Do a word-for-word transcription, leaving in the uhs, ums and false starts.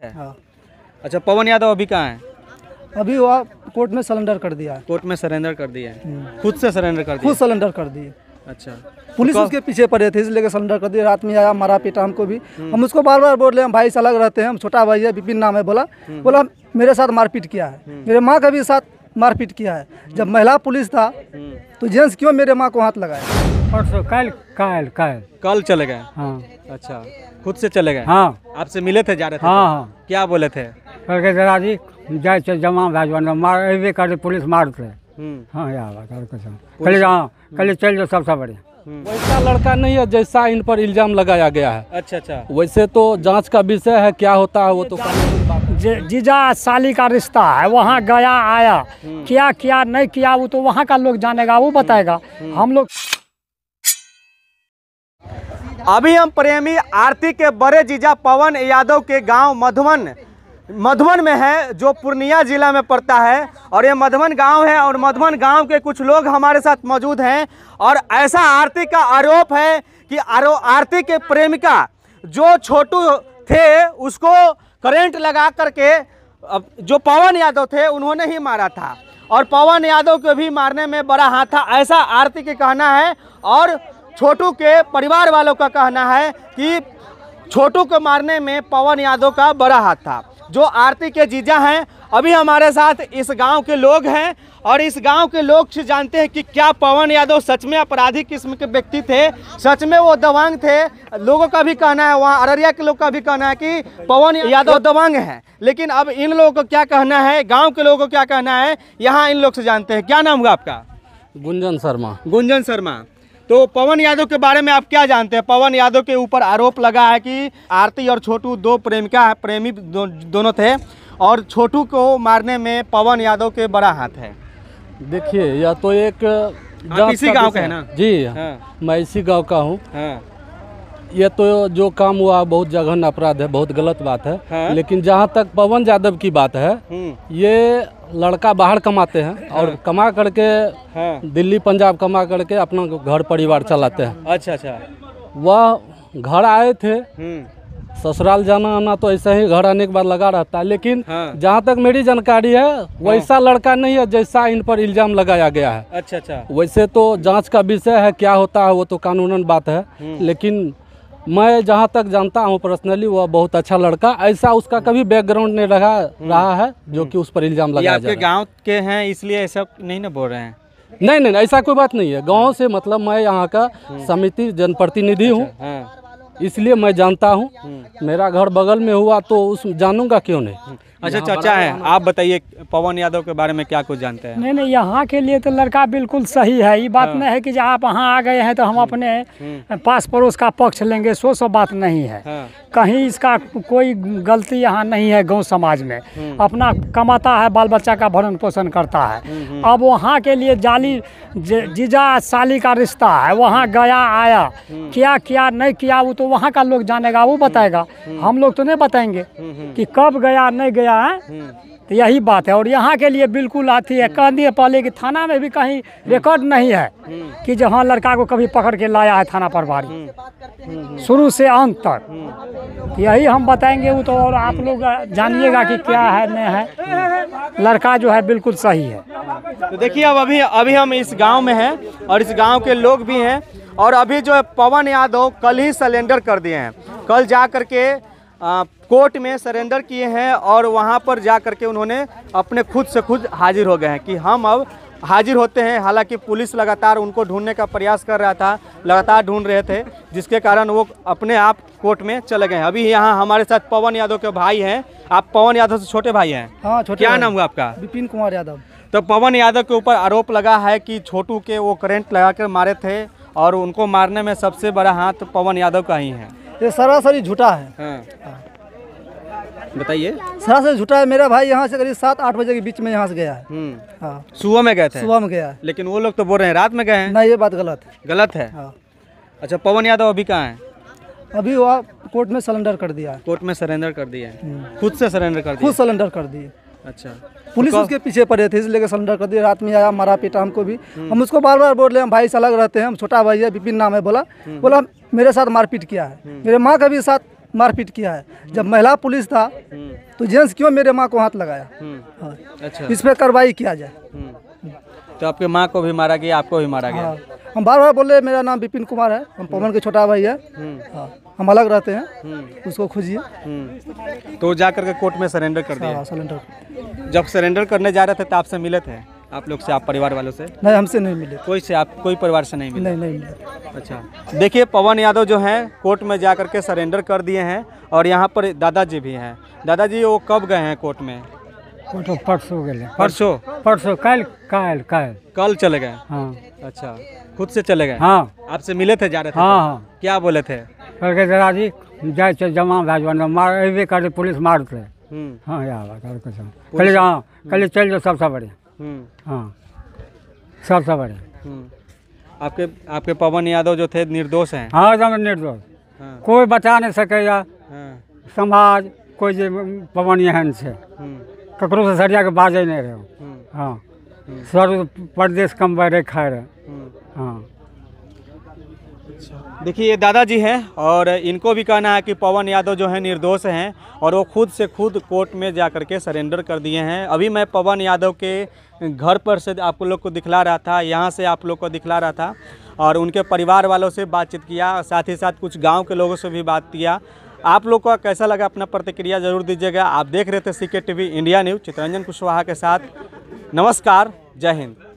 हाँ। अच्छा, पवन यादव अभी कहाँ है? अभी वो कोर्ट में सरेंडर कर दिया है। कोर्ट में सरेंडर कर दिया है, खुद से सरेंडर कर दिया? खुद सरेंडर कर दिए। अच्छा, पुलिस तो उसके पीछे पड़े थे इसलिए सरेंडर कर दिया। रात में आया, मारा पीटा हमको भी। हम उसको बार बार बोल रहे हैं भाई से अलग रहते हैं, हम छोटा भाई है, विपिन नाम है। बोला बोला मेरे साथ मारपीट किया है, मेरे माँ का भी साथ मारपीट किया है। जब महिला पुलिस था तो जेंट्स क्यों मेरे माँ को हाथ लगाया? परसों कल कल कल कल चले गए? हाँ। अच्छा, खुद से चले गए? हाँ। आपसे मिले थे, जा रहे थे? हाँ हाँ। क्या बोले थे? करके जरा जी जाए चल जमा भाजवाना मार अबे कर पुलिस मारते। हम्म। हाँ यार बात और कुछ नहीं। कल हाँ कल चल जाओ सबसे बढ़िया। वैसा लड़का नहीं है जैसा इन पर इल्जाम लगाया गया है। अच्छा अच्छा, वैसे तो जांच का विषय है, क्या होता है वो तो कानूनी बात है। जीजा साली का रिश्ता है, वहाँ गया आया, क्या किया नहीं किया वो तो वहाँ का लोग जानेगा, वो बताएगा। हम लोग अभी हम प्रेमी आरती के बड़े जीजा पवन यादव के गांव मधुबन मधुबन में है, जो पूर्णिया जिला में पड़ता है। और ये मधुबन गांव है और मधुबन गांव के कुछ लोग हमारे साथ मौजूद हैं। और ऐसा आरती का आरोप है कि आरो आरती के प्रेमिका जो छोटू थे उसको करंट लगा करके जो पवन यादव थे उन्होंने ही मारा था, और पवन यादव को भी मारने में बड़ा हाथ था, ऐसा आरती के कहना है। और छोटू के परिवार वालों का कहना है कि छोटू को मारने में पवन यादव का बड़ा हाथ था। जो आरती के जीजा हैं, अभी हमारे साथ इस गांव के लोग हैं और इस गांव के लोग से जानते हैं कि क्या पवन यादव सच में अपराधी किस्म के व्यक्ति थे, सच में वो दबंग थे। लोगों का भी कहना है, वहाँ अररिया के लोग का भी कहना है कि पवन यादव दबंग हैं। लेकिन अब इन लोगों को क्या कहना है, गाँव के लोगों को क्या कहना है, यहाँ इन लोग से जानते हैं। क्या नाम हुआ आपका? गुंजन शर्मा। गुंजन शर्मा। तो पवन यादव के बारे में आप क्या जानते हैं? पवन यादव के ऊपर आरोप लगा है कि आरती और छोटू दो प्रेमिका प्रेमी दो, दोनों थे, और छोटू को मारने में पवन यादव के बड़ा हाथ है। देखिए, यह तो एक आप इसी गांव का है ना? जी हाँ। मैं इसी गांव का हूँ। हाँ। ये तो जो काम हुआ बहुत जघन्य अपराध है, बहुत गलत बात है। हाँ। लेकिन जहाँ तक पवन यादव की बात है, ये लड़का बाहर कमाते हैं और हाँ। कमा करके हाँ। दिल्ली पंजाब कमा करके अपना घर परिवार चलाते हैं। अच्छा अच्छा। वह घर आए थे, हम्म। ससुराल जाना आना तो ऐसा ही घर आने के बाद लगा रहता है। लेकिन हाँ। जहाँ तक मेरी जानकारी है वैसा लड़का नहीं है जैसा इन पर इल्जाम लगाया गया है। अच्छा अच्छा। वैसे तो जांच का विषय है, क्या होता है वो तो कानूनन बात है। लेकिन मैं जहाँ तक जानता हूँ पर्सनली, वह बहुत अच्छा लड़का, ऐसा उसका कभी बैकग्राउंड नहीं रहा रहा है जो कि उस पर इल्जाम लगाया आपके गांव के हैं इसलिए ऐसा नहीं ना बोल रहे हैं? नहीं नहीं ऐसा कोई बात नहीं है। गांव से मतलब मैं यहाँ का समिति जनप्रतिनिधि हूँ, हाँ। इसलिए मैं जानता हूँ। मेरा घर बगल में हुआ तो उस जानूंगा क्यों नहीं। अच्छा चाचा है, आप बताइए पवन यादव के बारे में क्या कुछ जानते हैं? नहीं नहीं यहाँ के लिए तो लड़का बिल्कुल सही है। ये बात नहीं है कि जब आप वहाँ आ गए हैं तो हम अपने पास पड़ोस का पक्ष लेंगे, सो सो बात नहीं है। हाँ। कहीं इसका कोई गलती यहाँ नहीं है। गांव समाज में अपना कमाता है, बाल बच्चा का भरण पोषण करता है। अब वहाँ के लिए जाली जीजा साली का रिश्ता है, वहाँ गया आया, क्या किया नहीं किया वो तो वहाँ का लोग जानेगा, वो बताएगा। हम लोग तो नहीं बताएंगे कि कब गया नहीं गया है। तो यही बात है। और यहाँ के लिए बिल्कुल आती है। कह दिए पहले कि थाना में भी कहीं रिकॉर्ड नहीं है कि जहाँ लड़का को कभी पकड़ के लाया है थाना प्रभारी, शुरू से अंत तक। यही हम बताएंगे वो तो, और आप लोग जानिएगा कि क्या है नहीं है। लड़का जो है बिल्कुल सही है। तो देखिए, अब अभी अभी हम इस गांव में हैं और इस गांव के लोग भी हैं। और अभी जो है पवन यादव कल ही सरेंडर कर दिए हैं। कल जा करके आ, कोर्ट में सरेंडर किए हैं और वहां पर जा करके उन्होंने अपने खुद से खुद हाजिर हो गए हैं कि हम अब हाजिर होते हैं। हालांकि पुलिस लगातार उनको ढूंढने का प्रयास कर रहा था, लगातार ढूंढ रहे थे, जिसके कारण वो अपने आप कोर्ट में चले गए हैं। अभी यहाँ हमारे साथ पवन यादव के भाई हैं। आप पवन यादव से छोटे भाई हैं? हाँ छोटे। क्या नाम हुआ आपका? विपिन कुमार यादव। तो पवन यादव के ऊपर आरोप लगा है कि छोटू के वो करंट लगा कर मारे थे और उनको मारने में सबसे बड़ा हाथ पवन यादव का ही है। ये सरासरी झूठा है। हाँ। बताइए। सरासरी झूठा है। मेरा भाई यहाँ से करीब सात आठ बजे के बीच में यहाँ से गया है। हाँ। सुबह में गए थे? सुबह में गया है। लेकिन वो लोग तो बोल रहे हैं रात में गए हैं। नहीं, ये बात गलत है। गलत है? हाँ। अच्छा, पवन यादव अभी कहाँ है? अभी वो कोर्ट में सरेंडर कर दिया है। कोर्ट में सरेंडर कर दिया है, खुद से सरेंडर कर दिया? खुद सरेंडर कर दिए। अच्छा। पुलिस उसके पीछे पड़े थे इसलिए सरेंडर कर दिया। रात में आया, मारा पीटा हमको भी। हम उसको बार बार बोल रहे हैं भाई से अलग रहते हैं, हम छोटा भाई है, विपिन नाम है। बोला बोला मेरे साथ मारपीट किया है, मेरे माँ का भी साथ मारपीट किया है। जब महिला पुलिस था तो जेंट्स क्यों मेरे माँ को हाथ लगाया? हाँ। अच्छा। इस पर कार्रवाई किया जाए। तो आपके माँ को भी मारा गया, आपको भी मारा गया? हाँ, हम बार बार बोले मेरा नाम विपिन कुमार है, हम पवन के छोटा भाई है। हाँ, हम अलग रहते हैं, उसको खोजिए। तो जा करके कोर्ट में सरेंडर कर दिया? हाँ, सिलेंडर। जब सरेंडर करने जा रहे थे तो आपसे मिले थे आप लोग से, आप परिवार वालों से? नहीं, हमसे नहीं मिले। कोई से आप कोई परिवार से नहीं मिले? नहीं नहीं मिले। अच्छा, देखिए पवन यादव जो हैं कोर्ट में जा करके सरेंडर कर दिए हैं और यहाँ पर दादाजी भी हैं। दादाजी वो कब गए हैं कोर्ट में? वो तो परसों गए। परसों? परसों कल कल कल कल चले गए? हाँ। अच्छा, खुद से चले गए? हाँ। आपसे मिले थे जा रहे थे? हाँ हाँ। क्या बोले थे? कल के दादाजी जाए चल जमा भाजवान मार अबे कर पुलिस मारते। हम्म हाँ यार बात और कुछ नहीं। कल हाँ कल चल जाओ सबसे बढ़िया। हम्म हाँ सबसे बढ़िया। हम्म। आपके आपके पवन यादव जो थे निर्दोष हैं? हाँ एकदम निर्दोष। हाँ। कोई बचा नहीं सकेगा हाँ। समाज कोई जे पवन एहन से हम्म ककरो से सरिया के बाजे नहीं रहे। हम्म हाँ सर्व प्रदेश कम रहे खाए रहे। हम्म। हाँ देखिए ये दादाजी हैं और इनको भी कहना है कि पवन यादव जो है निर्दोष हैं और वो खुद से खुद कोर्ट में जा कर के सरेंडर कर दिए हैं। अभी मैं पवन यादव के घर पर से आप लोग को दिखला रहा था, यहाँ से आप लोग को दिखला रहा था और उनके परिवार वालों से बातचीत किया, साथ ही साथ कुछ गांव के लोगों से भी बात किया। आप लोग को कैसा लगा अपना प्रतिक्रिया ज़रूर दीजिएगा। आप देख रहे थे C K T V India news, Chitranjan Kushwaha के साथ। नमस्कार, जय हिंद।